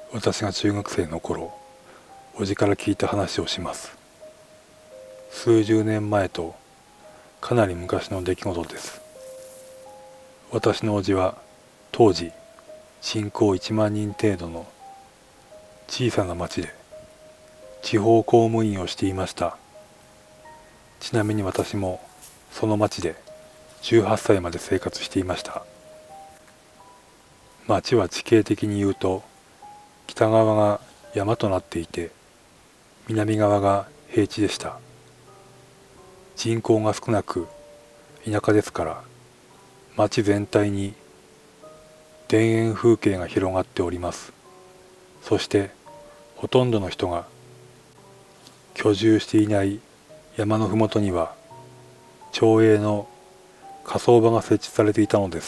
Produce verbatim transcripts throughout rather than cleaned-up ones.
私が中学生の頃、叔父から聞いた話をします。数十年前とかなり昔の出来事です。私の叔父は当時人口いちまんにん程度の小さな町で地方公務員をしていました。ちなみに私もその町でじゅうはっさいまで生活していました。町は地形的に言うと北側が山となっていて南側が平地でした。人口が少なく田舎ですから町全体に田園風景が広がっております。そしてほとんどの人が居住していない山のふもとには町営の火葬場が設置されていたのです。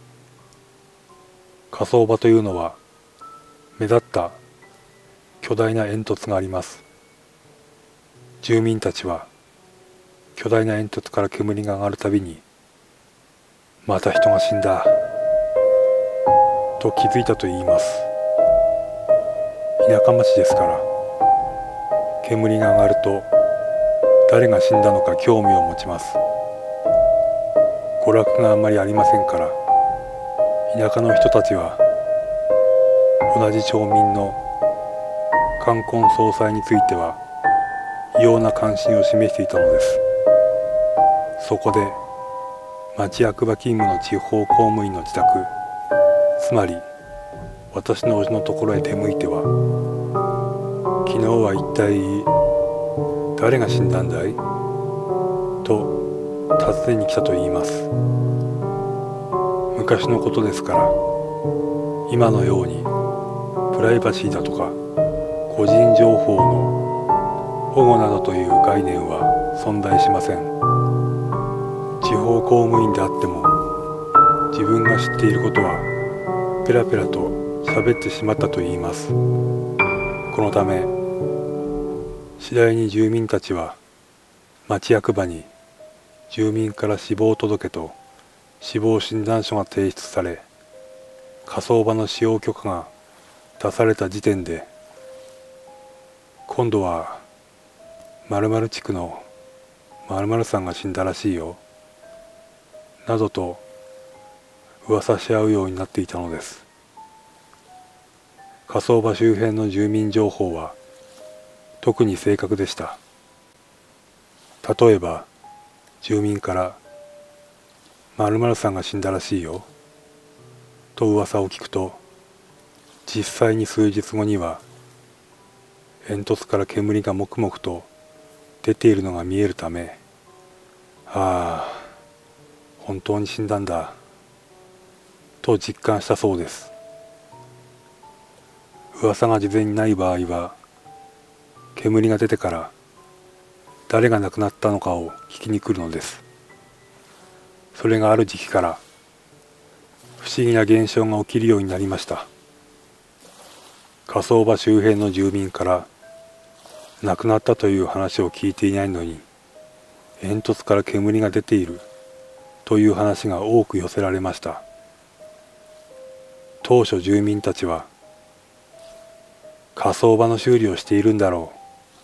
火葬場というのは目立った巨大な煙突があります。住民たちは巨大な煙突から煙が上がるたびにまた人が死んだと気づいたと言います。田舎町ですから煙が上がると誰が死んだのか興味を持ちます。娯楽があんまりありませんから田舎の人たちは同じ町民の冠婚葬祭については異様な関心を示していたのです。そこで町役場勤務の地方公務員の自宅、つまり私の叔父のところへ出向いては「昨日は一体誰が死んだんだい?」と尋ねに来たと言います。昔のことですから今のようにプライバシーだとか個人情報の保護などという概念は存在しません。地方公務員であっても自分が知っていることはペラペラと喋ってしまったと言います。このため次第に住民たちは町役場に住民から死亡届と死亡診断書が提出され火葬場の使用許可が出された時点で今度は〇〇地区の〇〇さんが死んだらしいよなどと噂し合うようになっていたのです。火葬場周辺の住民情報は特に正確でした。例えば住民から〇〇さんが死んだらしいよと噂を聞くと実際に数日後には煙突から煙がもくもくと出ているのが見えるため、ああ本当に死んだんだと実感したそうです。噂が事前にない場合は煙が出てから誰が亡くなったのかを聞きに来るのです。それがある時期から不思議な現象が起きるようになりました。火葬場周辺の住民から亡くなったという話を聞いていないのに煙突から煙が出ているという話が多く寄せられました。当初住民たちは火葬場の修理をしているんだろ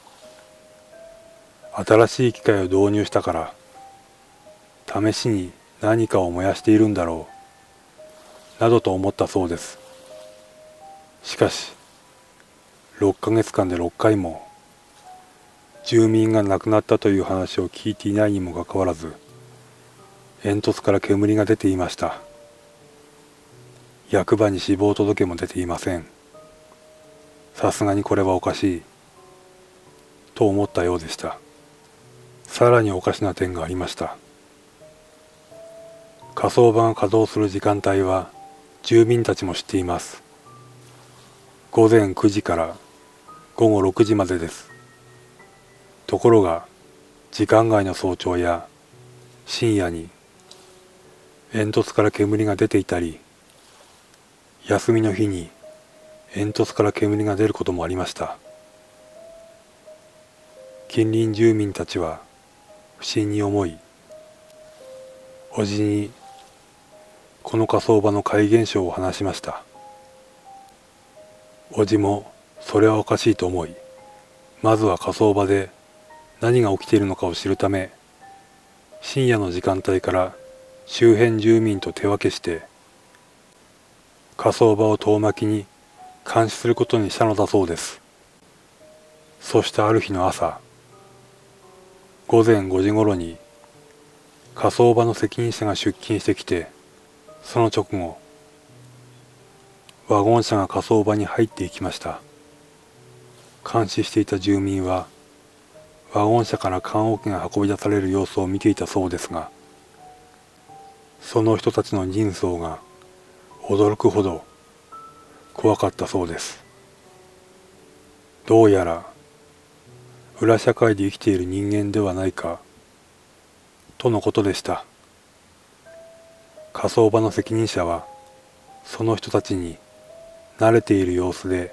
う、新しい機械を導入したから試しに何かを燃やしているんだろうなどと思ったそうです。しかしろっかげつかんでろっかいも住民が亡くなったという話を聞いていないにもかかわらず煙突から煙が出ていました。役場に死亡届も出ていません。さすがにこれはおかしいと思ったようでした。さらにおかしな点がありました。火葬場が稼働する時間帯は住民たちも知っています。ごぜんくじからごごろくじまでです。ところが時間外の早朝や深夜に煙突から煙が出ていたり休みの日に煙突から煙が出ることもありました。近隣住民たちは不審に思い叔父にこの火葬場の怪現象を話しました。 おじもそれはおかしいと思い、まずは火葬場で何が起きているのかを知るため、深夜の時間帯から周辺住民と手分けして火葬場を遠巻きに監視することにしたのだそうです。そしてある日の朝、午前ごじごろに火葬場の責任者が出勤してきて、その直後、ワゴン車が火葬場に入っていきました。監視していた住民は、ワゴン車から棺桶が運び出される様子を見ていたそうですが、その人たちの人相が驚くほど怖かったそうです。どうやら裏社会で生きている人間ではないかとのことでした。火葬場の責任者はその人たちに慣れている様子で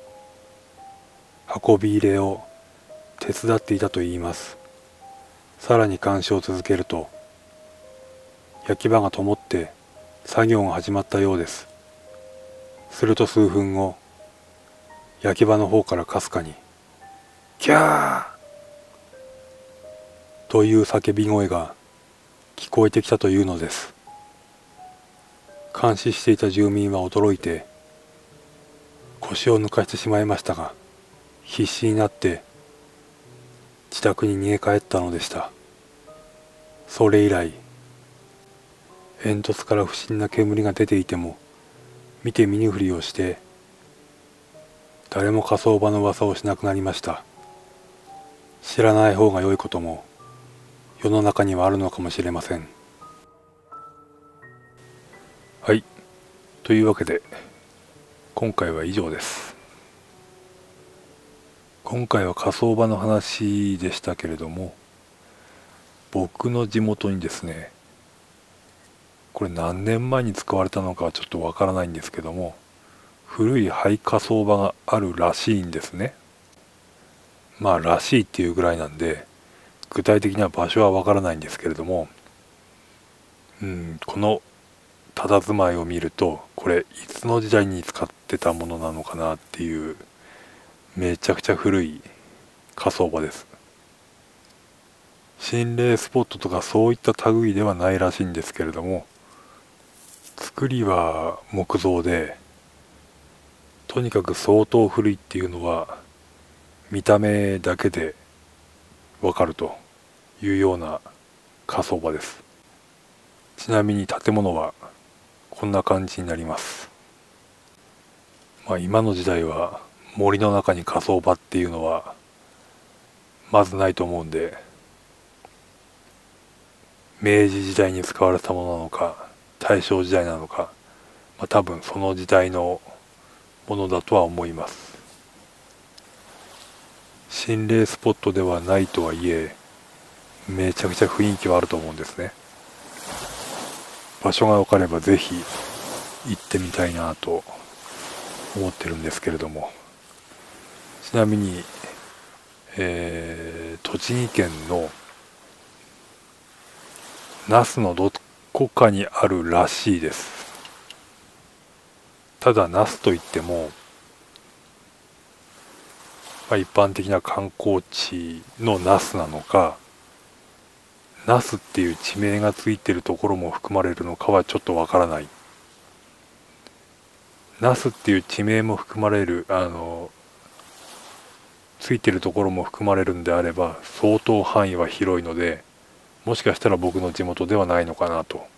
運び入れを手伝っていたといいます。さらに監視を続けると、焼き場が灯って作業が始まったようです。すると数分後、焼き場の方からかすかにキャーという叫び声が聞こえてきたというのです。監視していた住民は驚いて腰を抜かしてしまいましたが、必死になって自宅に逃げ帰ったのでした。それ以来、煙突から不審な煙が出ていても見て見ぬふりをして誰も火葬場の噂をしなくなりました。知らない方が良いことも世の中にはあるのかもしれません。はい、というわけで今回は以上です。今回は火葬場の話でしたけれども、僕の地元にですね、これ何年前に使われたのかはちょっとわからないんですけども、古い廃火葬場があるらしいんですね。まあらしいっていうぐらいなんで具体的な場所はわからないんですけれども、うん、この佇まいを見るとこれいつの時代に使ってたものなのかなっていう、めちゃくちゃ古い火葬場です。心霊スポットとかそういった類ではないらしいんですけれども、作りは木造でとにかく相当古いっていうのは見た目だけでわかるというような火葬場です。ちなみに建物はこんな感じになります。まあ今の時代は森の中に火葬場っていうのはまずないと思うんで、明治時代に使われたものなのか大正時代なのか、まあ、多分その時代のものだとは思います。心霊スポットではないとはいえめちゃくちゃ雰囲気はあると思うんですね。場所が分かればぜひ行ってみたいなと思ってるんですけれども、ちなみに、えー、栃木県の那須のどこかにあるらしいです。ただ那須といっても、まあ、一般的な観光地の那須なのか、那須っていう地名がついているところも含まれるのかはちょっとわからない。那須っていう地名も含まれる、あのついてるところも含まれるんであれば相当範囲は広いので、もしかしたら僕の地元ではないのかなと。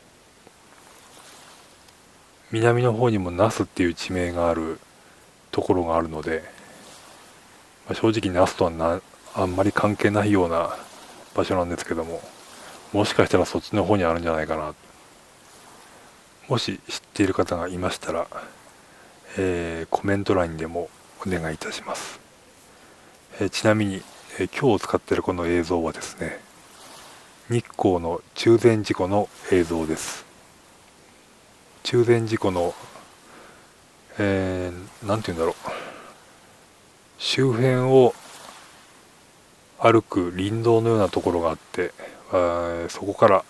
南の方にも那須っていう地名があるところがあるので、まあ、正直那須とはなあんまり関係ないような場所なんですけども、もしかしたらそっちの方にあるんじゃないかな。もし知っている方がいましたら、えー、コメント欄にでもお願いいたします。えー、ちなみに、えー、今日使っているこの映像はですね、日光の中禅寺湖の映像です。中禅寺湖の、えー、なんて言うんだろう、周辺を歩く林道のようなところがあって、そこから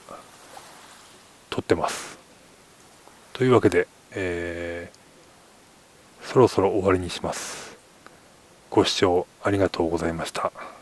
撮ってます。というわけで、えー、 そろそろ終わりにします。ご視聴ありがとうございました。